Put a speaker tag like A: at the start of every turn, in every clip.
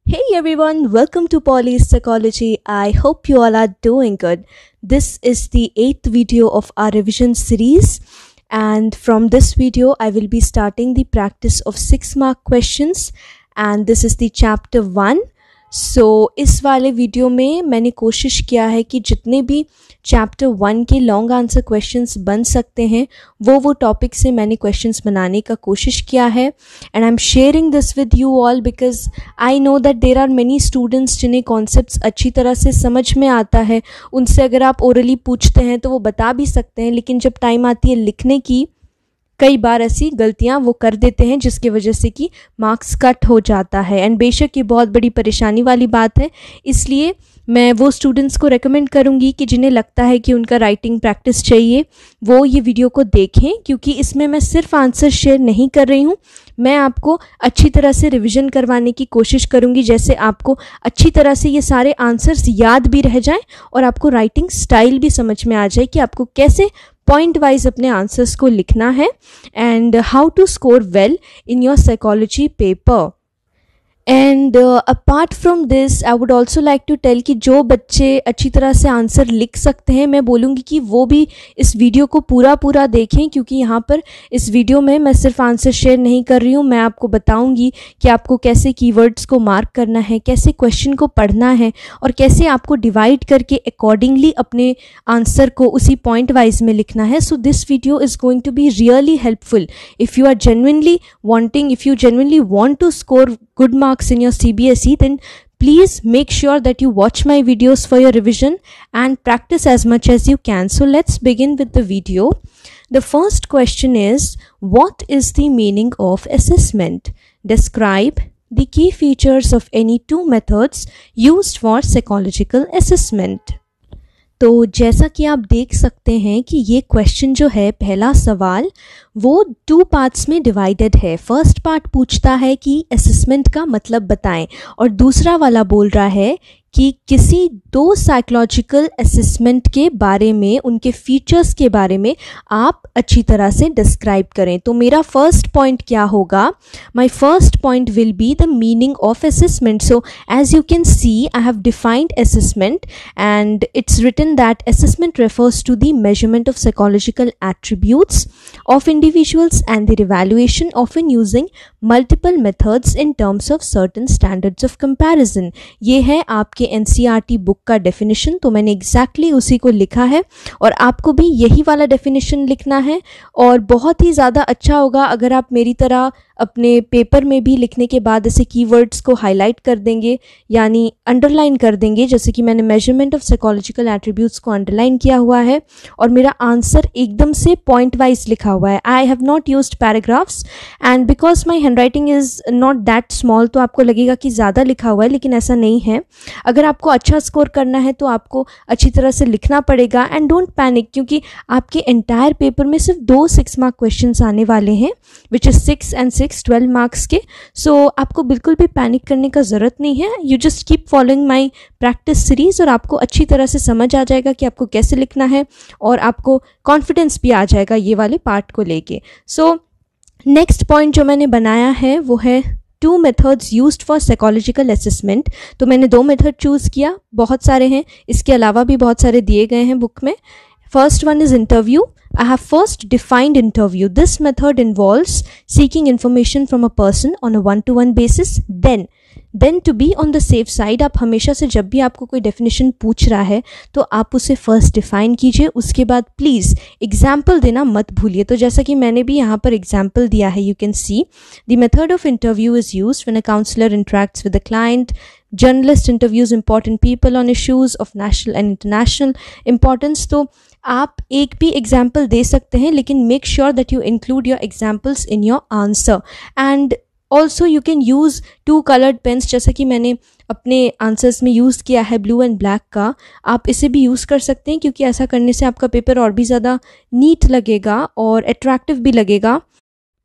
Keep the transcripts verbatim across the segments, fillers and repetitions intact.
A: Hey everyone, welcome to Polly's Psychology. I hope you all are doing good. This is the eighth video of our revision series, and from this video I will be starting the practice of six mark questions, and this is the chapter one. So so, इस वाले video में मैंने कोशिश किया है कि जितने भी चैप्टर वन के लॉन्ग आंसर क्वेश्चंस बन सकते हैं वो वो टॉपिक से मैंने क्वेश्चंस बनाने का कोशिश किया है. And I am sharing this with you all because I know that there are many students जिन्हें कॉन्सेप्ट्स अच्छी तरह से समझ में आता है. उनसे अगर आप ओरली पूछते हैं तो वो बता भी सकते हैं, लेकिन जब टाइम आती है लिखने की कई बार ऐसी गलतियां वो कर देते हैं जिसकी वजह से कि मार्क्स कट हो जाता है. एंड बेशक ये बहुत बड़ी परेशानी वाली बात है, इसलिए मैं वो स्टूडेंट्स को रेकमेंड करूंगी कि जिन्हें लगता है कि उनका राइटिंग प्रैक्टिस चाहिए वो ये वीडियो को देखें, क्योंकि इसमें मैं सिर्फ आंसर शेयर नहीं कर रही हूँ, मैं आपको अच्छी तरह से रिवीजन करवाने की कोशिश करूंगी, जैसे आपको अच्छी तरह से ये सारे आंसर्स याद भी रह जाएं और आपको राइटिंग स्टाइल भी समझ में आ जाए कि आपको कैसे पॉइंट वाइज अपने आंसर्स को लिखना है and how to score well in your psychology paper. And apart from this I would also like to tell कि जो बच्चे अच्छी तरह से आंसर लिख सकते हैं मैं बोलूँगी कि वो भी इस वीडियो को पूरा पूरा देखें, क्योंकि यहाँ पर इस वीडियो में मैं सिर्फ आंसर शेयर नहीं कर रही हूँ, मैं आपको बताऊँगी कि आपको कैसे कीवर्ड्स को मार्क करना है, कैसे क्वेश्चन को पढ़ना है और कैसे आपको डिवाइड करके अकॉर्डिंगली अपने आंसर को उसी पॉइंट वाइज में लिखना है. So this video is going to be really helpful if you are genuinely wanting if you genuinely want to score good marks in your C B S E, then please make sure that you watch my videos for your revision and practice as much as you can. So let's begin with the video. The first question is, what is the meaning of assessment? Describe the key features of any two methods used for psychological assessment. तो जैसा कि आप देख सकते हैं कि ये question जो है पहला सवाल वो टू पार्ट्स में डिवाइडेड है. फर्स्ट पार्ट पूछता है कि असेसमेंट का मतलब बताएं और दूसरा वाला बोल रहा है कि किसी दो साइकोलॉजिकल असेसमेंट के बारे में, उनके फीचर्स के बारे में आप अच्छी तरह से डिस्क्राइब करें. तो मेरा फर्स्ट पॉइंट क्या होगा? My first point will be the meaning of assessment. So as you can see I have defined assessment and it's written that assessment refers to the measurement of psychological attributes of individuals and their evaluation often using multiple methods in terms of certain standards of comparison. ये है आपके N C R T book का definition, तो मैंने exactly exactly उसी को लिखा है और आपको भी यही वाला डेफिनेशन लिखना है. और बहुत ही ज़्यादा अच्छा होगा अगर आप मेरी तरह अपने पेपर में भी लिखने के बाद ऐसे कीवर्ड्स को हाईलाइट कर देंगे, यानी अंडरलाइन कर देंगे, जैसे कि मैंने मेजरमेंट ऑफ साइकोलॉजिकल एट्रीब्यूट्स को अंडरलाइन किया हुआ है और मेरा आंसर एकदम से पॉइंट वाइज लिखा हुआ है. I have not used paragraphs and because my handwriting is not that small, तो आपको लगेगा कि ज़्यादा लिखा हुआ है, लेकिन ऐसा नहीं है. अगर आपको अच्छा स्कोर करना है तो आपको अच्छी तरह से लिखना पड़ेगा. एंड डोंट पैनिक, क्योंकि आपके एंटायर पेपर में सिर्फ दो सिक्स मार्क क्वेश्चन आने वाले हैं, which is six and six twelve marks के. सो so, आपको बिल्कुल भी पैनिक करने का ज़रूरत नहीं है. You just keep following my practice series और आपको अच्छी तरह से समझ आ जाएगा कि आपको कैसे लिखना है और आपको कॉन्फिडेंस भी आ जाएगा ये वाले पार्ट को लेके. सो नेक्स्ट पॉइंट जो मैंने बनाया है वो है two methods used for psychological assessment. तो मैंने दो मेथड चूज़ किया, बहुत सारे हैं, इसके अलावा भी बहुत सारे दिए गए हैं बुक में. First one is interview. I have first defined interview. This method involves seeking information from a person on a one-to-one basis. Then, then to be on the safe side, आप हमेशा से जब भी आपको कोई definition पूछ रहा है तो आप उसे first define कीजिए, उसके बाद please example देना मत भूलिए. तो जैसा कि मैंने भी यहाँ पर example दिया है, you can see the method of interview is used when a counselor interacts with the client. Journalist interviews important people on issues of national and international importance. तो आप एक भी एग्जाम्पल दे सकते हैं, लेकिन make sure that you include your examples in your answer. And also you can use two coloured pens, जैसा कि मैंने अपने आंसर्स में यूज़ किया है ब्लू एंड ब्लैक का. आप इसे भी यूज़ कर सकते हैं, क्योंकि ऐसा करने से आपका पेपर और भी ज़्यादा नीट लगेगा और अट्रैक्टिव भी लगेगा.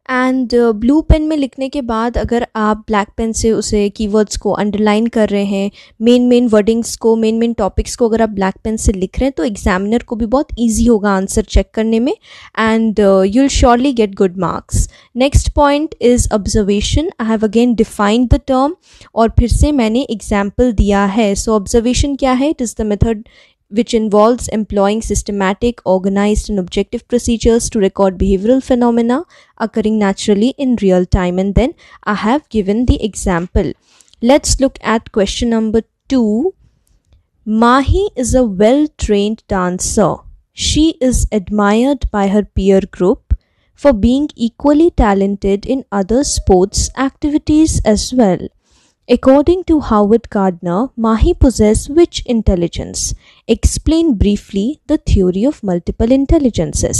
A: एंड ब्लू पेन में लिखने के बाद अगर आप ब्लैक पेन से उसे कीवर्ड्स को अंडरलाइन कर रहे हैं, मेन मेन वर्डिंग्स को, मेन मेन टॉपिक्स को अगर आप ब्लैक पेन से लिख रहे हैं तो एग्जामिनर को भी बहुत इजी होगा आंसर चेक करने में, and you will surely get good marks. Next point is observation. I have again defined the term और फिर से मैंने एग्जाम्पल दिया है. सो ऑब्जर्वेशन क्या है? It is the method which involves employing systematic, organized and objective procedures to record behavioral phenomena occurring naturally in real time. And then I have given the example. Let's look at question number two. Mahi is a well-trained dancer. She is admired by her peer group for being equally talented in other sports activities as well. According to Howard Gardner, Mahi possesses which intelligence? Explain briefly the theory of multiple intelligences.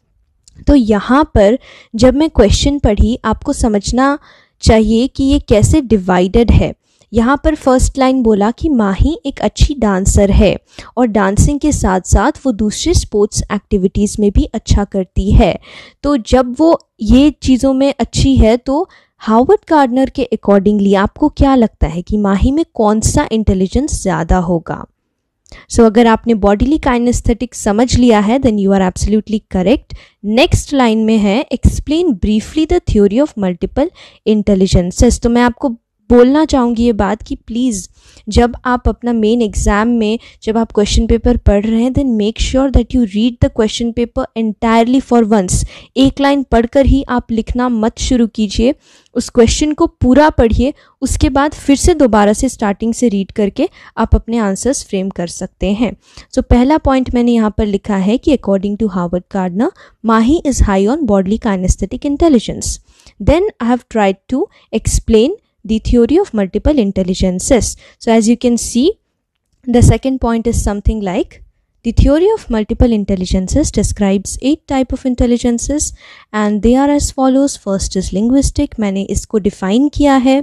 A: तो यहाँ पर जब मैं question पढ़ी आपको समझना चाहिए कि ये कैसे डिवाइडेड है. यहाँ पर फर्स्ट लाइन बोला कि माही एक अच्छी डांसर है और डांसिंग के साथ साथ वो दूसरे स्पोर्ट्स एक्टिविटीज़ में भी अच्छा करती है. तो जब वो ये चीज़ों में अच्छी है तो हावर्ड गार्डनर के अकॉर्डिंगली आपको क्या लगता है कि माही में कौन सा इंटेलिजेंस ज़्यादा होगा? सो so, अगर आपने बॉडीली काइनेस्थेटिक समझ लिया है then you are absolutely correct. Next line में है explain briefly the theory of multiple intelligences. तो मैं आपको बोलना चाहूँगी ये बात कि प्लीज़ जब आप अपना मेन एग्ज़ाम में जब आप क्वेश्चन पेपर पढ़ रहे हैं then make sure that you read the question paper entirely for once. एक लाइन पढ़कर ही आप लिखना मत शुरू कीजिए, उस क्वेश्चन को पूरा पढ़िए, उसके बाद फिर से दोबारा से स्टार्टिंग से रीड करके आप अपने आंसर्स फ्रेम कर सकते हैं. सो so, पहला पॉइंट मैंने यहाँ पर लिखा है कि according to Howard Gardner Mahi is high on bodily kinaesthetic intelligence. Then I have tried to explain the theory of multiple intelligences. So as you can see, the second point is something like the theory of multiple intelligences describes eight type of intelligences and they are as follows. First is linguistic. मैंने इसको define किया है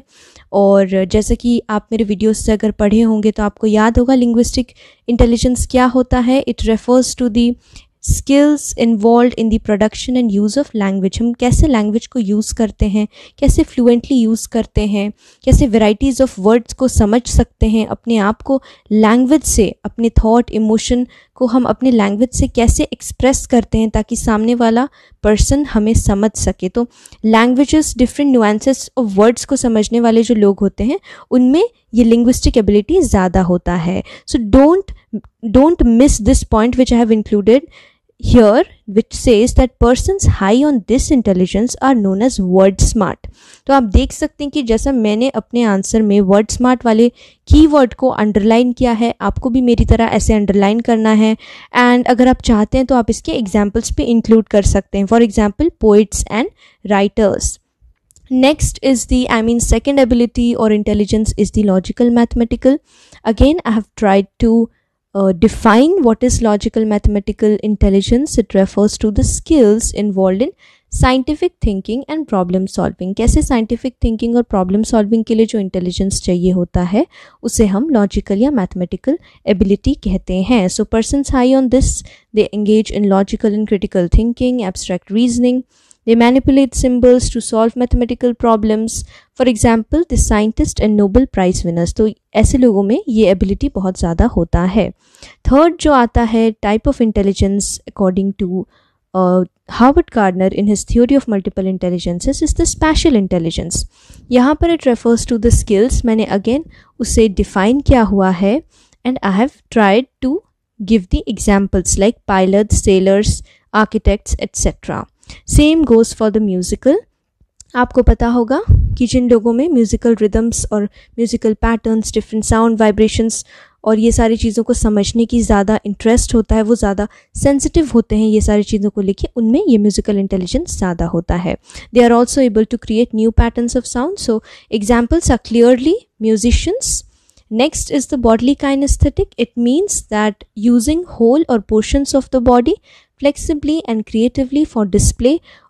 A: और जैसे कि आप मेरे videos से अगर पढ़े होंगे तो आपको याद होगा linguistic intelligence क्या होता है. It refers to the skills involve in the production and use of language. हम कैसे लैंग्वेज को यूज़ करते हैं, कैसे फ्लुएंटली यूज़ करते हैं, कैसे वेराइटीज़ ऑफ वर्ड्स को समझ सकते हैं, अपने आप को लैंग्वेज से, अपने थॉट इमोशन को हम अपने लैंग्वेज से कैसे एक्सप्रेस करते हैं ताकि सामने वाला पर्सन हमें समझ सके. तो languages, different nuances of words को समझने वाले जो लोग होते हैं उनमें ये लिंग्विस्टिक एबिलिटी ज़्यादा होता है. So don't don't miss this point which I have included here, which says that persons high on this intelligence are known as word smart. तो आप देख सकते हैं कि जैसा मैंने अपने आंसर में word smart वाले कीवर्ड को अंडरलाइन किया है, आपको भी मेरी तरह ऐसे अंडरलाइन करना है. एंड अगर आप चाहते हैं तो आप इसके एग्जाम्पल्स भी इंक्लूड कर सकते हैं. For example poets and writers. Next is the, I mean, second ability or intelligence is the logical mathematical. Again, I have tried to Uh, define what is logical mathematical intelligence. It refers to the skills involved in scientific thinking and problem solving. कैसे scientific thinking और problem solving के लिए जो intelligence चाहिए होता है उसे हम logical या mathematical ability कहते हैं. So persons high on this, they engage in logical and critical thinking, abstract reasoning. They manipulate symbols to solve mathematical problems. For example, the scientist and Nobel Prize winners. तो ऐसे लोगों में ये ability बहुत ज़्यादा होता है. Third जो आता है type of intelligence according to uh, Howard Gardner in his theory of multiple intelligences is the spatial intelligence. यहाँ पर it refers to the skills. मैंने again उसे define किया हुआ है and I have tried to give the examples like pilots, sailors, architects, et cetera. Same goes for the musical. आपको पता होगा कि जिन लोगों में म्यूज़िकल रिदम्स और musical patterns, different sound vibrations और ये सारी चीज़ों को समझने की ज़्यादा इंटरेस्ट होता है, वो ज़्यादा सेंसिटिव होते हैं ये सारी चीज़ों को लेके, उनमें ये म्यूज़िकल इंटेलिजेंस ज़्यादा होता है. They are also able to create new patterns of sound. So examples are clearly musicians. Next is the bodily kinesthetic. It means that using whole or portions of the body flexibly and creatively for display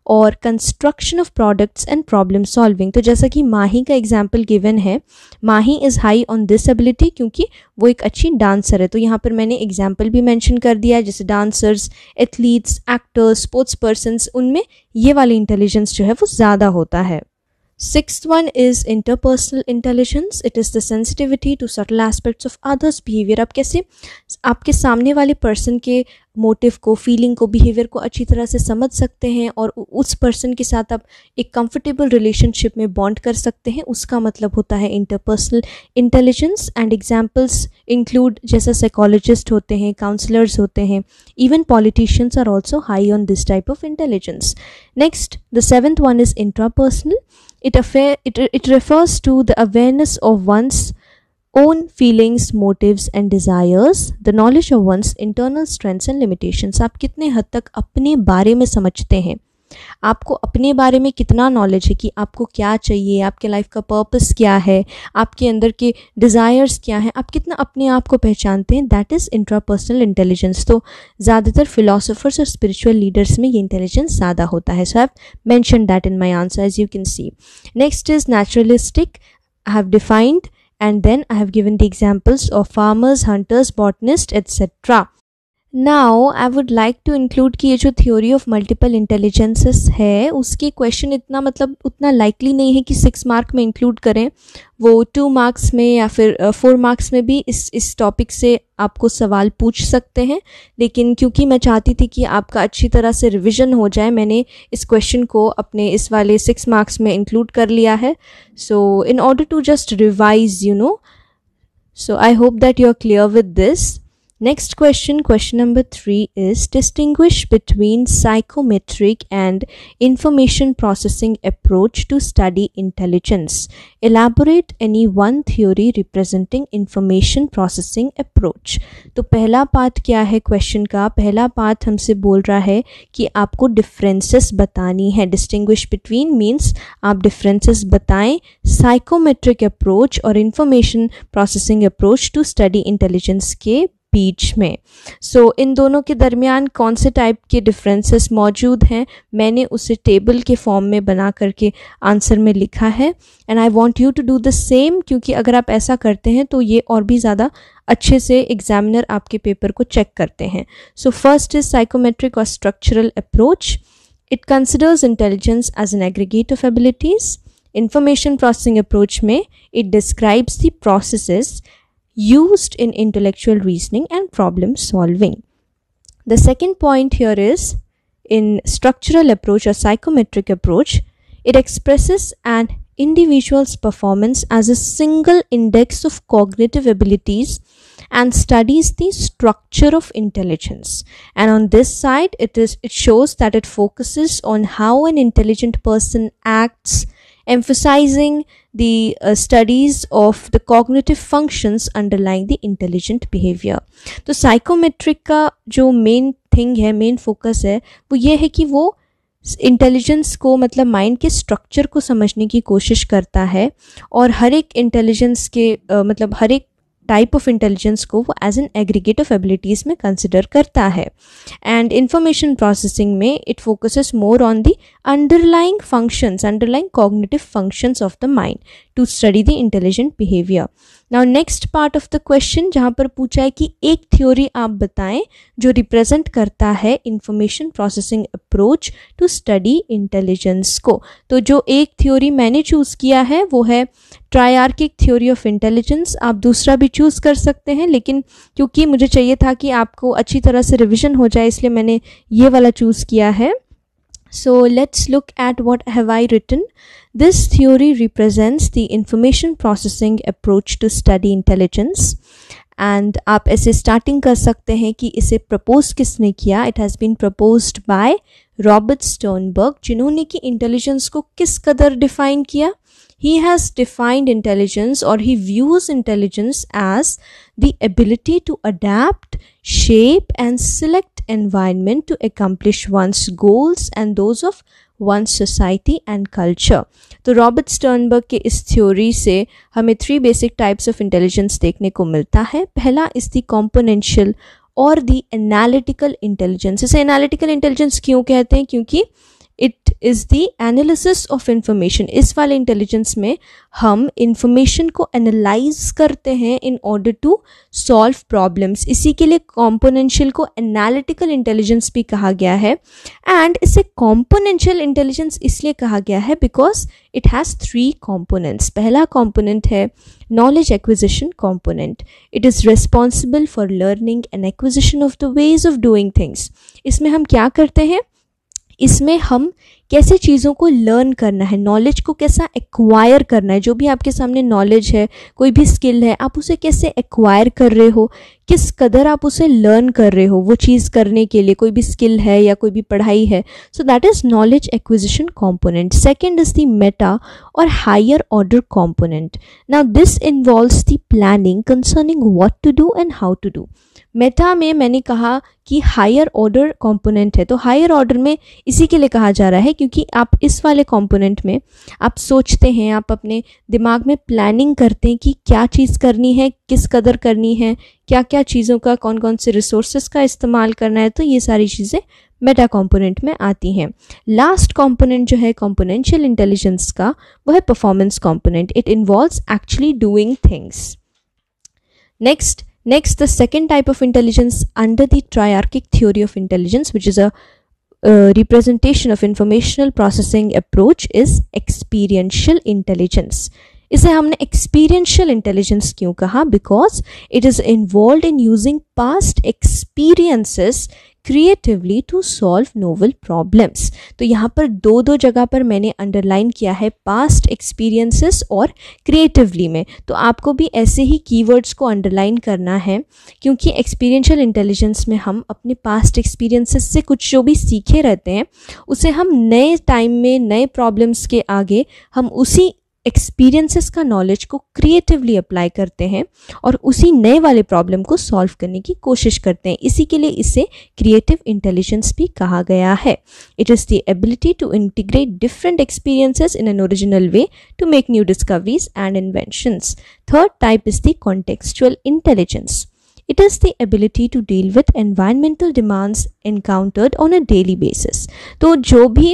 A: और construction of products and problem solving. तो जैसा कि माही का example given है, Mahi is high on this ability क्योंकि वो एक अच्छी डांसर है। तो यहाँ पर मैंने एग्जाम्पल भी मेंशन कर दिया है, जैसे dancers, athletes, actors, sports persons, उनमें ये वाली इंटेलिजेंस जो है वो ज़्यादा होता है। Sixth one is interpersonal intelligence. It is the sensitivity to subtle aspects of others' behavior. आप कैसे आपके सामने वाले पर्सन के मोटिव को, फीलिंग को, बिहेवियर को अच्छी तरह से समझ सकते हैं और उस पर्सन के साथ आप एक कंफर्टेबल रिलेशनशिप में बॉन्ड कर सकते हैं, उसका मतलब होता है interpersonal intelligence. And examples include जैसा साइकोलॉजिस्ट होते हैं, काउंसलर्स होते हैं, even politicians are also high on this type of intelligence. Next, the seventh one is intrapersonal. It, affair, it, it refers to the awareness of one's own feelings, motives and desires, the knowledge of one's internal strengths and limitations. आप कितने हद तक अपने बारे में समझते हैं, आपको अपने बारे में कितना नॉलेज है कि आपको क्या चाहिए, आपके लाइफ का पर्पस क्या है, आपके अंदर के डिज़ायर्स क्या हैं, आप कितना अपने आप को पहचानते हैं, दैट इज़ इंट्रापर्सनल इंटेलिजेंस। तो ज़्यादातर फिलोसोफर्स और स्पिरिचुअल लीडर्स में ये इंटेलिजेंस ज़्यादा होता है। So I have mentioned that in my answer, as you can see. Next is naturalistic. I have defined and then I have given the examples of farmers, hunters, botanists, et cetera. Now I would like to include कि ये जो theory of multiple intelligences है उसके question इतना मतलब उतना likely नहीं है कि सिक्स मार्क में include करें, वो टू मार्क्स में या फिर फोर uh, मार्क्स में भी इस इस टॉपिक से आपको सवाल पूछ सकते हैं। लेकिन क्योंकि मैं चाहती थी कि आपका अच्छी तरह से रिविज़न हो जाए, मैंने इस क्वेश्चन को अपने इस वाले सिक्स मार्क्स में इंक्लूड कर लिया है। So in order to just revise you know, so I hope that you are clear with this. Next question, question number three is distinguish between psychometric and information processing approach to study intelligence. Elaborate any one theory representing information processing approach. तो पहला part क्या है question का? पहला part हमसे बोल रहा है कि आपको डिफरेंसेस बतानी है। डिस्टिंग्विश बिटवीन मीन्स आप डिफरेंसेस बताएं साइकोमेट्रिक अप्रोच और information processing approach to study intelligence के बीच में। सो so, इन दोनों के दरमियान कौन से टाइप के डिफरेंसेस मौजूद हैं, मैंने उसे टेबल के फॉर्म में बना करके आंसर में लिखा है। And I want you to do the same, क्योंकि अगर आप ऐसा करते हैं तो ये और भी ज़्यादा अच्छे से एग्जामिनर आपके पेपर को चेक करते हैं। सो फर्स्ट इज साइकोमेट्रिक और structural approach. It considers intelligence as an aggregate of abilities. Information processing approach में it describes the processes used in intellectual reasoning and problem solving. The second point here is in structural approach or psychometric approach, it expresses an individual's performance as a single index of cognitive abilities and studies the structure of intelligence. And on this side, it is it shows that it focuses on how an intelligent person acts, emphasizing the uh, studies of the cognitive functions underlying the intelligent behavior. तो psychometric का जो main thing है, main focus है, वो ये है कि वो इंटेलिजेंस को मतलब माइंड के स्ट्रक्चर को समझने की कोशिश करता है और हर एक इंटेलिजेंस के uh, मतलब हर एक टाइप ऑफ इंटेलिजेंस को वो as an aggregate of abilities में कंसिडर करता है। एंड इंफॉर्मेशन प्रोसेसिंग में it focuses more on the underlying functions, underlying cognitive functions of the mind to study the intelligent behaviour. Now next part of the question, जहाँ पर पूछा है कि एक थ्योरी आप बताएं जो रिप्रेजेंट करता है information processing approach to study intelligence को। तो जो एक थ्योरी मैंने चूज़ किया है वो है ट्रायआर्किक थ्योरी ऑफ इंटेलिजेंस। आप दूसरा भी चूज़ कर सकते हैं, लेकिन क्योंकि मुझे चाहिए था कि आपको अच्छी तरह से रिविजन हो जाए, इसलिए मैंने ये वाला चूज़ किया है। So let's look at what have I written. This theory represents the information processing approach to study intelligence. And आप ऐसे starting कर सकते हैं कि इसे propose किसने किया. It has been proposed by Robert Sternberg, जिन्होंने कि intelligence को किस कदर define किया. He has defined intelligence, or he views intelligence as the ability to adapt, shape and select environment to accomplish one's goals and those of one's society and culture. तो Robert Sternberg के इस theory से हमें three basic types of intelligence देखने को मिलता है। पहला इज द कॉम्पोनेंशियल और द एनालिटिकल इंटेलिजेंस। इसे एनालिटिकल इंटेलिजेंस क्यों कहते हैं? क्योंकि it is the analysis of information. इस वाले इंटेलिजेंस में हम इंफॉर्मेशन को एनालाइज करते हैं in order to solve problems. इसी के लिए कॉम्पोनेंशियल को एनालिटिकल इंटेलिजेंस भी कहा गया है। एंड इसे कॉम्पोनेंशियल इंटेलिजेंस इसलिए कहा गया है because it has three components. पहला कॉम्पोनेंट है knowledge acquisition component. It is responsible for learning and acquisition of the ways of doing things. इसमें हम क्या करते हैं, इसमें हम कैसे चीज़ों को लर्न करना है, नॉलेज को कैसा एक्वायर करना है। जो भी आपके सामने नॉलेज है, कोई भी स्किल है, आप उसे कैसे एक्वायर कर रहे हो, किस कदर आप उसे लर्न कर रहे हो वो चीज़ करने के लिए, कोई भी स्किल है या कोई भी पढ़ाई है। So that is knowledge acquisition component. Second is the meta और higher order component. Now this involves the planning concerning what to do and how to do. Meta में मैंने कहा कि हायर ऑर्डर कंपोनेंट है, तो हायर ऑर्डर में इसी के लिए कहा जा रहा है क्योंकि आप इस वाले कंपोनेंट में आप सोचते हैं, आप अपने दिमाग में प्लानिंग करते हैं कि क्या चीज़ करनी है, किस कदर करनी है, क्या क्या चीज़ों का, कौन कौन से रिसोर्सेज का इस्तेमाल करना है। तो ये सारी चीज़ें मेटा कंपोनेंट में आती हैं। लास्ट कंपोनेंट जो है कंपोनेंशियल इंटेलिजेंस का, वो है performance component. It involves actually doing things. Next Next, the second type of intelligence under the triarchic theory of intelligence, which is a uh, representation of informational processing approach, is experiential intelligence. इसे हमने experiential intelligence क्यों कहा? Because it is involved in using past experiences creatively to solve novel problems. तो यहाँ पर दो दो जगह पर मैंने अंडरलाइन किया है, past experiences और creatively में। तो आपको भी ऐसे ही keywords को अंडरलाइन करना है क्योंकि experiential intelligence में हम अपने past experiences से कुछ जो भी सीखे रहते हैं उसे हम नए टाइम में, नए प्रॉब्लम्स के आगे हम उसी एक्सपीरियंसेस का नॉलेज को क्रिएटिवली अप्लाई करते हैं और उसी नए वाले प्रॉब्लम को सॉल्व करने की कोशिश करते हैं। इसी के लिए इसे क्रिएटिव इंटेलिजेंस भी कहा गया है। It is the ability to integrate different experiences in an original way to make new discoveries and inventions. Third type is the contextual intelligence. It is the ability to deal with environmental demands encountered on a daily basis. तो जो भी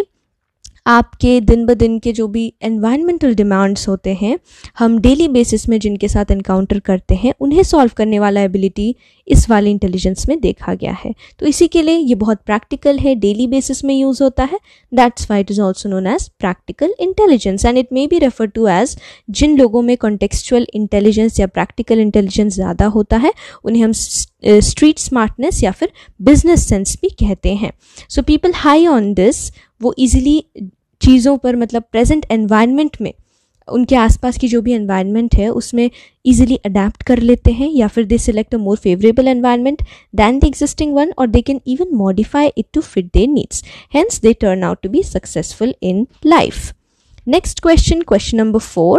A: आपके दिन ब दिन के जो भी एनवायरमेंटल डिमांड्स होते हैं, हम डेली बेसिस में जिनके साथ एनकाउंटर करते हैं, उन्हें सॉल्व करने वाला एबिलिटी इस वाले इंटेलिजेंस में देखा गया है। तो इसी के लिए ये बहुत प्रैक्टिकल है, डेली बेसिस में यूज़ होता है। That's why it is also known as practical intelligence and it may be refer to as, जिन लोगों में कॉन्टेक्सचुअल इंटेलिजेंस या प्रैक्टिकल इंटेलिजेंस ज़्यादा होता है उन्हें हम स्ट्रीट स्मार्टनेस या फिर बिजनेस सेंस भी कहते हैं। So people high on this, वो इजीली चीज़ों पर, मतलब प्रेजेंट एनवायरनमेंट में, उनके आसपास की जो भी एनवायरनमेंट है उसमें इजीली अडेप्ट कर लेते हैं या फिर they select a more favourable environment than the existing one, और they can even modify it to fit their needs, hence they turn out to be successful in life. Next question, question number four.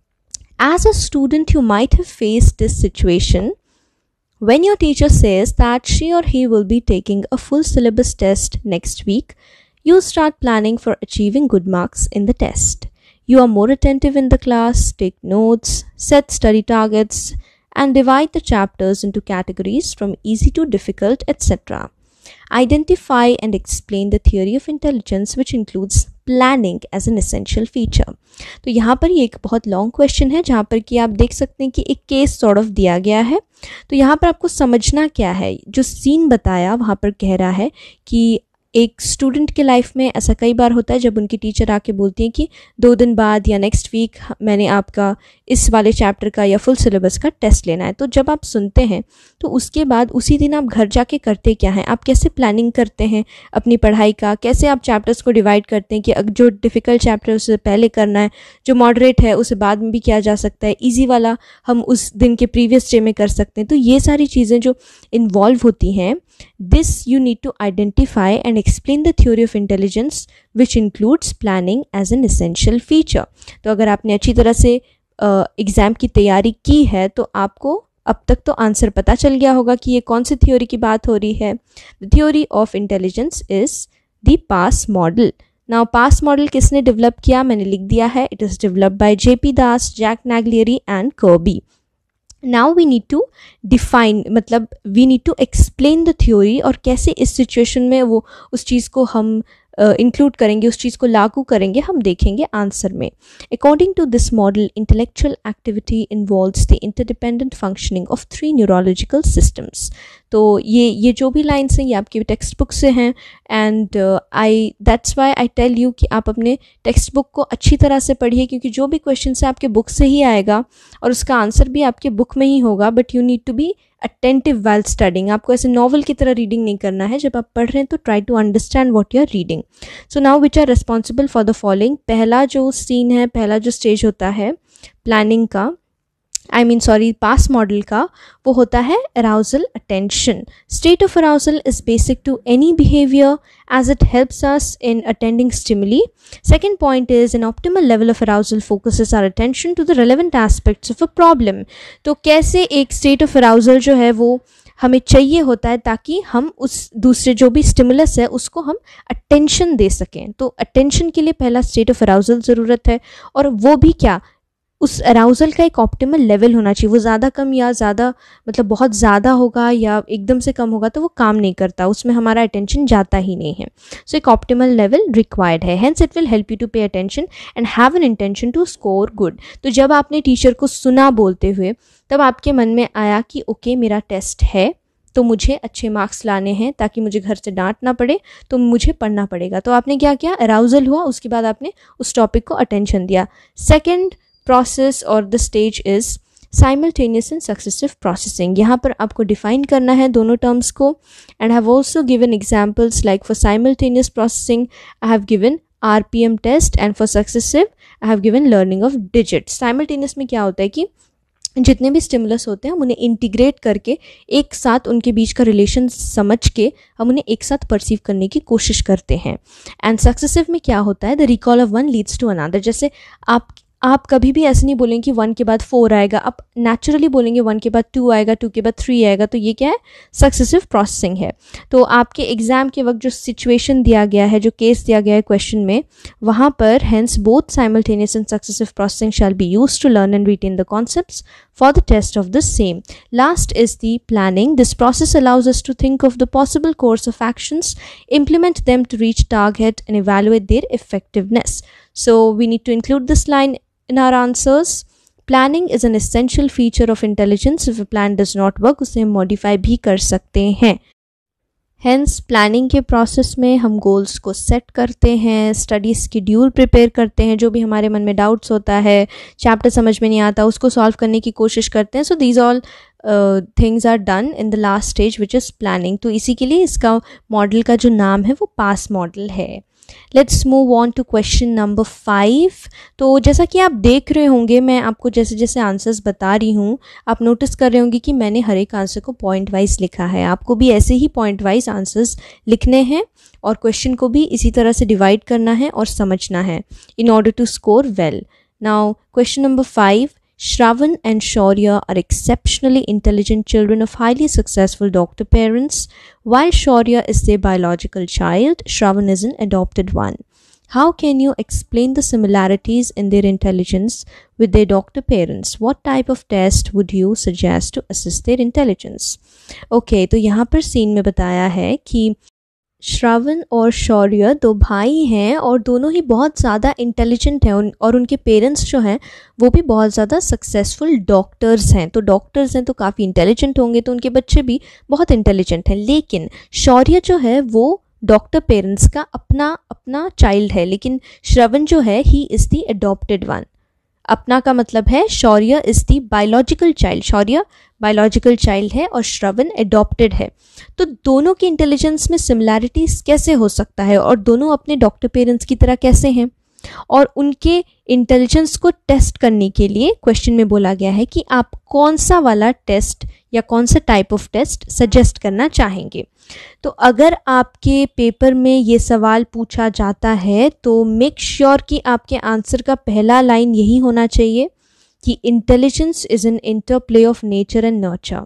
A: As a student, you might have faced this situation when your teacher says that she or he will be taking a full syllabus test next week. You start planning for achieving good marks in the test. You are more attentive in the class, take notes, set study targets, and divide the chapters into categories from easy to difficult, et cetera. Identify and explain the theory of intelligence, which includes planning as an essential feature. तो यहाँ पर ये एक बहुत long question है जहाँ पर कि आप देख सकते हैं कि एक केस सॉर्ट ऑफ दिया गया है. तो यहाँ पर आपको समझना क्या है, जो सीन बताया वहाँ पर कह रहा है कि एक स्टूडेंट के लाइफ में ऐसा कई बार होता है जब उनकी टीचर आके बोलती हैं कि दो दिन बाद या नेक्स्ट वीक मैंने आपका इस वाले चैप्टर का या फुल सिलेबस का टेस्ट लेना है. तो जब आप सुनते हैं तो उसके बाद उसी दिन आप घर जाके करते क्या हैं, आप कैसे प्लानिंग करते हैं अपनी पढ़ाई का, कैसे आप चैप्टर्स को डिवाइड करते हैं कि जो डिफ़िकल्ट चैप्टर है उसे पहले करना है, जो मॉडरेट है उसे बाद में भी किया जा सकता है, ईजी वाला हम उस दिन के प्रीवियस डे में कर सकते हैं. तो ये सारी चीज़ें जो इन्वॉल्व होती हैं, this you need to identify and explain the theory of intelligence, which includes planning as an essential feature. तो अगर आपने अच्छी तरह से एग्ज़ाम uh, की तैयारी की है तो आपको अब तक तो आंसर पता चल गया होगा कि ये कौन सी थ्योरी की बात हो रही है. The theory of intelligence is the PASS model. Now PASS model किसने डेवलप किया, मैंने लिख दिया है. It is developed by JP Das, Jack Naglieri and Kirby. Now we need to define, मतलब we need to explain the theory, और कैसे इस सिचुएशन में वो उस चीज़ को हम इंक्लूड uh, करेंगे, उस चीज़ को लागू करेंगे, हम देखेंगे आंसर में. According to this model, intellectual activity involves the interdependent functioning of three neurological systems. तो ये ये जो भी लाइन्स हैं ये आपकी टेक्स्ट बुक से हैं, and I that's why I tell you कि आप अपने टेक्स्ट बुक को अच्छी तरह से पढ़िए, क्योंकि जो भी क्वेश्चन है आपके बुक से ही आएगा और उसका आंसर भी आपके बुक में ही होगा. But you need to be attentive while studying. आपको ऐसे नॉवल की तरह रीडिंग नहीं करना है. जब आप पढ़ रहे हैं तो try to understand what you are reading. So now which are responsible for the following. पहला जो सीन है, पहला जो स्टेज होता है प्लानिंग का, I mean sorry PASS model का, वो होता है arousal attention. State of arousal is basic to any behaviour as it helps us in attending stimuli. Second point is an optimal level of arousal focuses our attention to the relevant aspects of a problem. तो कैसे एक state of arousal जो है वो हमें चाहिए होता है ताकि हम उस दूसरे जो भी स्टिमुलस है उसको हम अटेंशन दे सकें. तो अटेंशन के लिए पहला स्टेट ऑफ अराउजल ज़रूरत है, और वो भी क्या, उस अराउजल का एक ऑप्टिमल लेवल होना चाहिए. वो ज़्यादा कम या ज़्यादा मतलब बहुत ज़्यादा होगा या एकदम से कम होगा तो वो काम नहीं करता, उसमें हमारा अटेंशन जाता ही नहीं है. सो एक ऑप्टिमल लेवल रिक्वायर्ड है. Hence it will help you to pay attention and have an intention to score good. तो जब आपने टीचर को सुना बोलते हुए, तब आपके मन में आया कि ओके मेरा टेस्ट है तो मुझे अच्छे मार्क्स लाने हैं, ताकि मुझे घर से डांट ना पड़े, तो मुझे पढ़ना पड़ेगा. तो आपने क्या किया, अराउजल हुआ, उसके बाद आपने उस टॉपिक को अटेंशन दिया. Second process or the stage is simultaneous and successive processing. यहाँ पर आपको define करना है दोनों terms को, and I have also given examples like for simultaneous processing I have given R P M test and for successive I have given learning of digits. Simultaneous में क्या होता है कि जितने भी स्टिमुलस होते हैं हम उन्हें इंटीग्रेट करके एक साथ उनके बीच का रिलेशन समझ के हम उन्हें एक साथ परसीव करने की कोशिश करते हैं. एंड सक्सेसिव में क्या होता है, the recall of one leads to another. जैसे आप आप कभी भी ऐसे नहीं बोलेंगे कि वन के बाद फोर आएगा, आप नेचुरली बोलेंगे वन के बाद टू आएगा, टू के बाद थ्री आएगा. तो ये क्या है, सक्सेसिव प्रोसेसिंग है. तो आपके एग्जाम के वक्त जो सिचुएशन दिया गया है, जो केस दिया गया है क्वेश्चन में, वहाँ पर hence both simultaneous and successive processing shall be used to learn and retain the concepts for the test of the same. Last is the planning. This process allows us to think of the possible course of actions, implement them to reach target and evaluate their effectiveness. So we need to include this line in our answers. Planning is an essential feature of intelligence. If a plan does not work, उसे हम modify भी कर सकते हैं. Hence planning के process में हम goals को सेट करते हैं, स्टडी स्केड्यूल प्रिपेयर करते हैं, जो भी हमारे मन में डाउट्स होता है, चैप्टर समझ में नहीं आता, उसको सॉल्व करने की कोशिश करते हैं. So these all things are done in the last stage which is planning. तो इसी के लिए इसका मॉडल का जो नाम है वो पास मॉडल है. Let's move on to question number five. तो जैसा कि आप देख रहे होंगे, मैं आपको जैसे जैसे आंसर्स बता रही हूँ, आप नोटिस कर रहे होंगे कि मैंने हर एक आंसर को पॉइंट वाइज लिखा है. आपको भी ऐसे ही पॉइंट वाइज आंसर्स लिखने हैं और क्वेश्चन को भी इसी तरह से डिवाइड करना है और समझना है in order to score well. Now question number five. Shravan and Shaurya are exceptionally intelligent children of highly successful doctor parents. While Shaurya is their biological child, Shravan is an adopted one. How can you explain the similarities in their intelligence with their doctor parents? What type of test would you suggest to assess their intelligence? Okay, तो यहाँ पर scene में बताया है कि श्रावण और शौर्य दो भाई हैं और दोनों ही बहुत ज़्यादा इंटेलिजेंट हैं, और उनके पेरेंट्स जो हैं वो भी बहुत ज़्यादा सक्सेसफुल डॉक्टर्स हैं. तो डॉक्टर्स हैं तो काफ़ी इंटेलिजेंट होंगे, तो उनके बच्चे भी बहुत इंटेलिजेंट हैं. लेकिन शौर्य जो है वो डॉक्टर पेरेंट्स का अपना अपना चाइल्ड है, लेकिन श्रवण जो है he is the adopted one. अपना का मतलब है Shaurya is the biological child. Shaurya biological child है और श्रवण एडॉप्टेड है. तो दोनों की इंटेलिजेंस में सिमिलैरिटीज कैसे हो सकता है, और दोनों अपने डॉक्टर पेरेंट्स की तरह कैसे हैं? और उनके इंटेलिजेंस को टेस्ट करने के लिए क्वेश्चन में बोला गया है कि आप कौन सा वाला टेस्ट या कौन सा टाइप ऑफ टेस्ट सजेस्ट करना चाहेंगे. तो अगर आपके पेपर में ये सवाल पूछा जाता है तो मेक श्योर कि आपके आंसर का पहला लाइन यही होना चाहिए कि intelligence is an interplay of nature and nurture.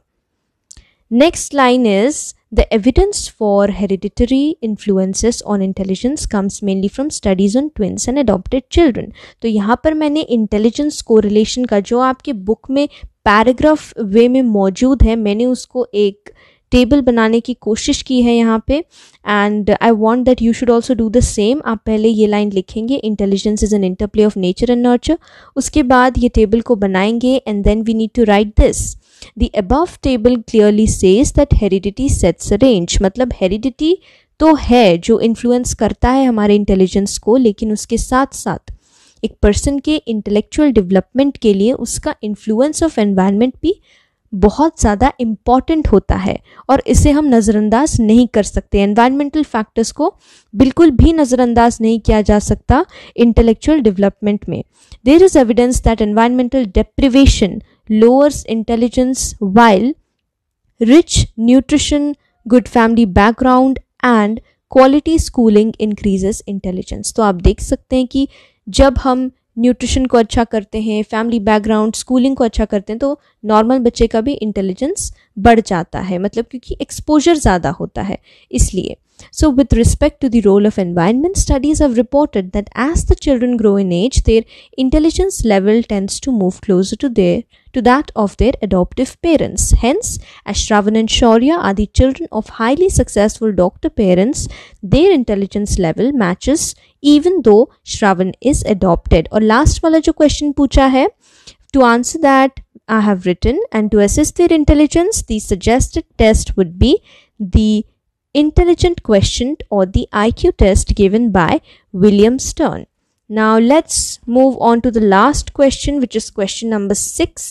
A: Next line is the evidence for hereditary influences on intelligence comes mainly from studies on twins and adopted children. तो यहाँ पर मैंने इंटेलिजेंस कोरिलेशन का जो आपके बुक में पैराग्राफ वे में मौजूद है, मैंने उसको एक टेबल बनाने की कोशिश की है यहाँ पे, and I want that you should also do the same. आप पहले ये लाइन लिखेंगे, intelligence is an interplay of nature and nurture, उसके बाद ये टेबल को बनाएंगे and then we need to write this. The above table clearly says that heredity sets a range, मतलब हेरिडिटी तो है जो इन्फ्लुएंस करता है हमारे इंटेलिजेंस को, लेकिन उसके साथ साथ एक पर्सन के इंटेलेक्चुअल डेवलपमेंट के लिए उसका इन्फ्लुएंस ऑफ एनवायरनमेंट भी बहुत ज़्यादा इम्पॉर्टेंट होता है और इसे हम नज़रअंदाज नहीं कर सकते। एनवायरमेंटल फैक्टर्स को बिल्कुल भी नज़रअंदाज नहीं किया जा सकता इंटेलेक्चुअल डेवलपमेंट में। There is evidence that environmental deprivation lowers intelligence while rich nutrition, good family background and quality schooling increases intelligence. तो आप देख सकते हैं कि जब हम न्यूट्रिशन को अच्छा करते हैं, फैमिली बैकग्राउंड, स्कूलिंग को अच्छा करते हैं, तो नॉर्मल बच्चे का भी इंटेलिजेंस बढ़ जाता है, मतलब क्योंकि एक्सपोजर ज़्यादा होता है इसलिए। So with respect to the role of environment, studies have reported that as the children grow in age, their intelligence level tends to move closer to their to that of their adoptive parents. Hence, as Shravan and Shaurya are the children of highly successful doctor parents, their intelligence level matches even though Shravan is adopted. और last वाला जो question पूछा है, to answer that I have written, and to assess their intelligence, the suggested test would be the intelligent quotient or the I Q test given by William Stern. Now let's move on to the last question, which is question number six.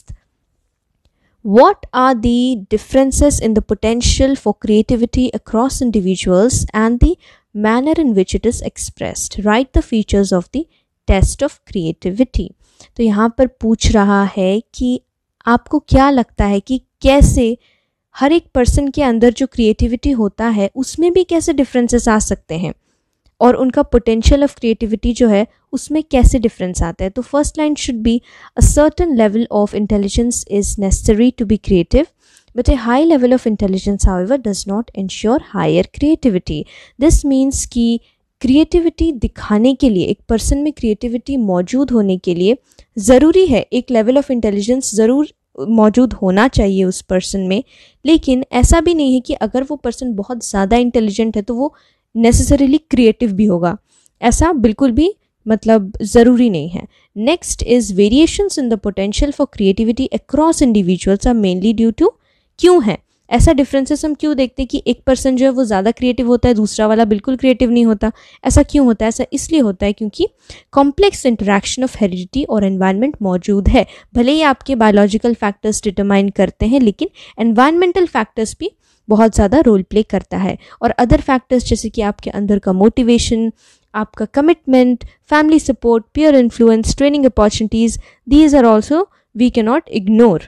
A: What are the differences in the potential for creativity across individuals and the manner in which it is expressed? Write the features of the test of creativity. तो यहाँ पर पूछ रहा है कि आपको क्या लगता है कि कैसे हर एक पर्सन के अंदर जो क्रिएटिविटी होता है उसमें भी कैसे डिफरेंसेस आ सकते हैं और उनका पोटेंशियल ऑफ क्रिएटिविटी जो है उसमें कैसे डिफरेंस आता है। तो first line should be a certain level of intelligence is necessary to be creative, but a high level of intelligence however does not ensure higher creativity. This means कि creativity दिखाने के लिए, एक पर्सन में creativity मौजूद होने के लिए ज़रूरी है एक लेवल ऑफ इंटेलिजेंस ज़रूर मौजूद होना चाहिए उस पर्सन में, लेकिन ऐसा भी नहीं है कि अगर वो पर्सन बहुत ज़्यादा इंटेलिजेंट है तो वो नेसेसरीली क्रिएटिव भी होगा, ऐसा बिल्कुल भी मतलब ज़रूरी नहीं है। Next is variations in the potential for creativity across individuals are mainly due to, क्यों है ऐसा डिफरेंसेस हम क्यों देखते हैं कि एक पर्सन जो है वो ज़्यादा क्रिएटिव होता है, दूसरा वाला बिल्कुल क्रिएटिव नहीं होता, ऐसा क्यों होता है? ऐसा इसलिए होता है क्योंकि कॉम्प्लेक्स इंटरेक्शन ऑफ हेरिडिटी और एनवायरनमेंट मौजूद है। भले ही आपके बायोलॉजिकल फैक्टर्स डिटरमाइन करते हैं, लेकिन एनवायरमेंटल फैक्टर्स भी बहुत ज़्यादा रोल प्ले करता है, और अदर फैक्टर्स जैसे कि आपके अंदर का मोटिवेशन, आपका commitment, family support, peer influence, training opportunities, these are also we can not ignore.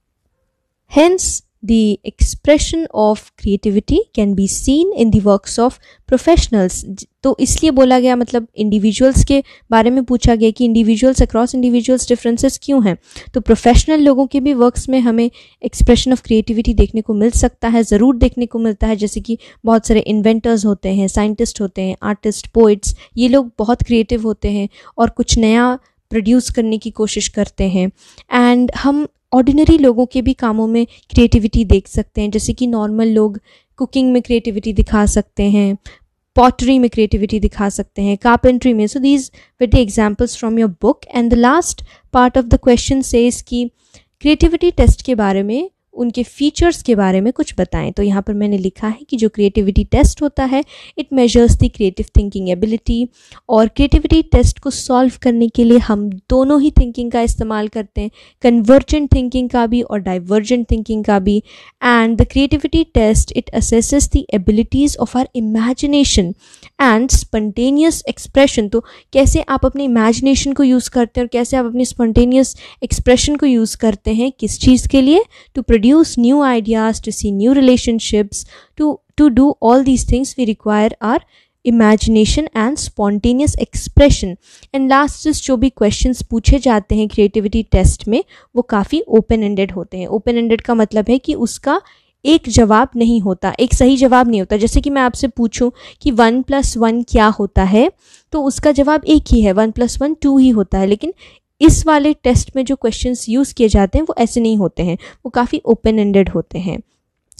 A: Hence, the expression of creativity can be seen in the works of professionals. तो इसलिए बोला गया, मतलब इंडिविजुअल्स के बारे में पूछा गया कि इंडिविजुअल्स अक्रॉस इंडिविजुअल्स डिफरेंसेस क्यों हैं, तो प्रोफेशनल लोगों के भी वर्क्स में हमें एक्सप्रेशन ऑफ क्रिएटिविटी देखने को मिल सकता है, ज़रूर देखने को मिलता है। जैसे कि बहुत सारे इन्वेंटर्स होते हैं, साइंटिस्ट होते हैं, आर्टिस्ट, पोइट्स, ये लोग बहुत क्रिएटिव होते हैं और कुछ नया प्रोड्यूस करने की कोशिश करते हैं। एंड हम ऑर्डिनरी लोगों के भी कामों में क्रिएटिविटी देख सकते हैं, जैसे कि नॉर्मल लोग कुकिंग में क्रिएटिविटी दिखा सकते हैं, पॉटरी में क्रिएटिविटी दिखा सकते हैं, कारपेंट्री में। So these were the examples from your book. And the last part of the question says कि क्रिएटिविटी टेस्ट के बारे में, उनके फीचर्स के बारे में कुछ बताएं। तो यहाँ पर मैंने लिखा है कि जो क्रिएटिविटी टेस्ट होता है, it measures the creative thinking ability, और क्रिएटिविटी टेस्ट को सॉल्व करने के लिए हम दोनों ही थिंकिंग का इस्तेमाल करते हैं, कन्वर्जेंट थिंकिंग का भी और डाइवर्जेंट थिंकिंग का भी। And the creativity test it assesses the abilities of our imagination and spontaneous expression. तो कैसे आप अपने इमेजिनेशन को यूज़ करते हैं और कैसे आप अपनी स्पॉन्टेनियस एक्सप्रेशन को यूज़ करते हैं, किस चीज़ के लिए? To produce new ideas, to see new relationships, to to do all these things we require our imagination and spontaneous expression. And last is जो भी questions पूछे जाते हैं creativity test में, वो काफ़ी open ended होते हैं। open ended का मतलब है कि उसका एक जवाब नहीं होता, एक सही जवाब नहीं होता। जैसे कि मैं आपसे पूछूं कि वन प्लस वन क्या होता है, तो उसका जवाब एक ही है, वन प्लस वन टू ही होता है। लेकिन इस वाले टेस्ट में जो क्वेश्चंस यूज़ किए जाते हैं वो ऐसे नहीं होते हैं, वो काफ़ी ओपन एंडेड होते हैं।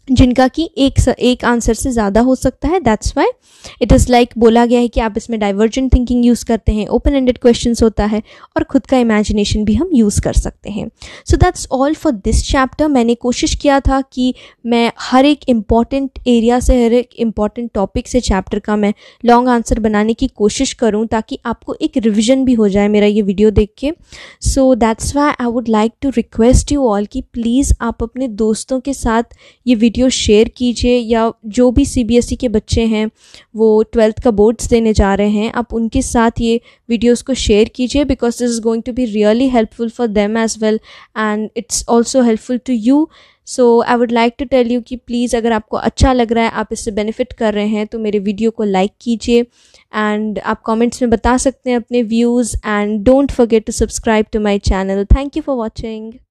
A: जिनका कि एक एक आंसर से ज़्यादा हो सकता है। That's why it is like बोला गया है कि आप इसमें डाइवर्जेंट थिंकिंग यूज़ करते हैं, ओपन एंडेड क्वेश्चंस होता है और खुद का इमेजिनेशन भी हम यूज़ कर सकते हैं। So that's all for this chapter. मैंने कोशिश किया था कि मैं हर एक इम्पॉर्टेंट एरिया से, हर एक इम्पॉर्टेंट टॉपिक से चैप्टर का मैं लॉन्ग आंसर बनाने की कोशिश करूँ, ताकि आपको एक रिविजन भी हो जाए मेरा ये वीडियो देख के। So that's why I would like to request you all कि प्लीज़ आप अपने दोस्तों के साथ ये वीडियो शेयर कीजिए, या जो भी सीबीएसई के बच्चे हैं वो ट्वेल्थ का बोर्ड्स देने जा रहे हैं, आप उनके साथ ये वीडियोस को शेयर कीजिए, because this is going to be really helpful for them as well and it's also helpful to you. So I would like to tell you कि प्लीज़ अगर आपको अच्छा लग रहा है, आप इससे बेनिफिट कर रहे हैं, तो मेरे वीडियो को लाइक कीजिए एंड आप कमेंट्स में बता सकते हैं अपने views, and don't forget to subscribe to my channel. Thank you for watching.